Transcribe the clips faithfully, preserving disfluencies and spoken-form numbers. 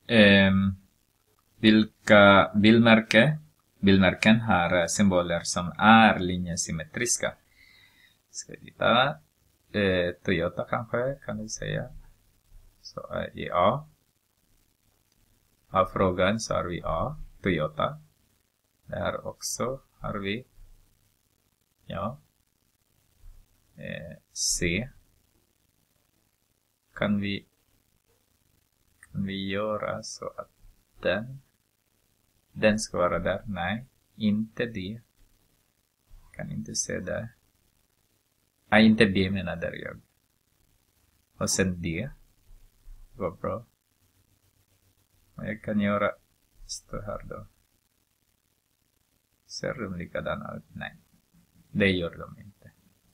Eh, vilka bildmärke, bildmärken har symboler som är linjesymmetriska? Ska vi titta. Eh, Toyota kanske, kan du säga. Så är i A. Av frågan så har vi A, Toyota. Där också har vi ja, eh, C. Kan vi, kan vi göra så att den, den ska vara där? Nej, inte D. Kan inte se där. Nej, inte B menar där jag. Och sen D. Går bra. Och jag kan göra så här då. Ser de likadana ut? Nej, det gör de inte.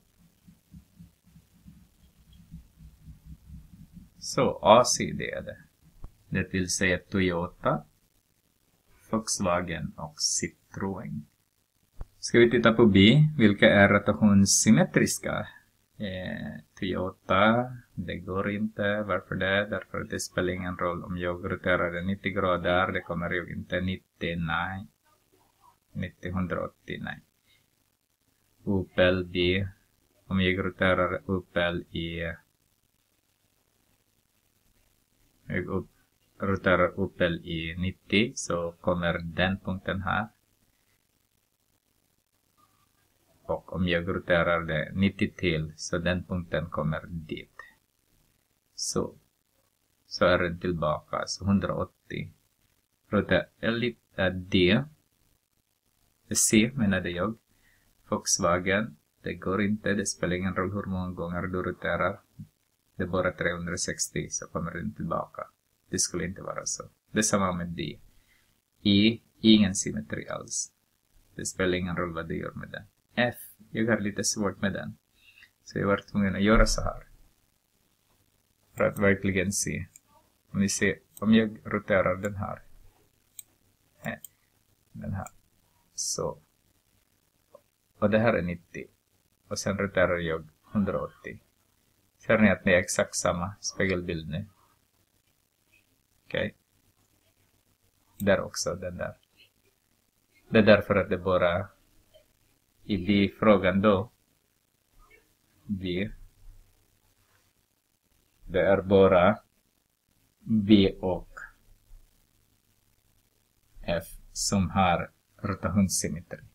Så A C D är det. Det vill säga Toyota, Volkswagen och Citroën. Ska vi titta på B. Vilka är rotationssymmetriska? Eh, Toyota, det går inte. Varför det? Därför att det spelar ingen roll om jag roterar det nittio grader. Det kommer ju inte nittio, nej. nittio, hundraåttio, nej. Opel B. Om jag roterar Opel i... Jag roterar Opel i nittio så kommer den punkten här. Och om jag roterar det nittio till så den punkten kommer dit. Så, så är den tillbaka. Så hundraåttio. Roterar D. C menade jag. Volkswagen. Det går inte. Det spelar ingen roll hur många gånger du roterar. Det är bara trehundrasextio så kommer den tillbaka. Det skulle inte vara så. Det är samma med D. E. Ingen symmetri alls. Det spelar ingen roll vad du gör med den. F. Jag har lite svårt med den. Så jag var tvungen att göra så här. För att verkligen se. Om ni ser. Om jag roterar den här. Den här. Så. Och det här är nittio. Och sen roterar jag hundraåttio. Ser ni att det är exakt samma spegelbild nu? Okej. Okay. Där också, den där. Det är därför att det bara i B-frågan då. B. Det är bara B och F som har rotationssymmetri.